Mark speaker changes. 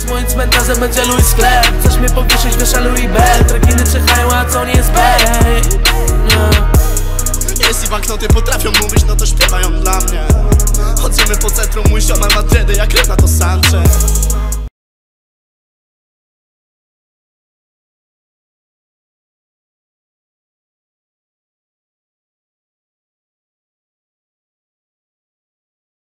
Speaker 1: moim cmentarzem będzie Louis sklep. Chcesz mnie powieszyć, wiesza Louis Bell. Trekiny czyhają, a co nie jest bej.
Speaker 2: Jeśli banknoty potrafią mówić, no to śpiewają dla mnie. Chodzimy po centrum, mój ziomal ma dredy jak Renato Sanchez.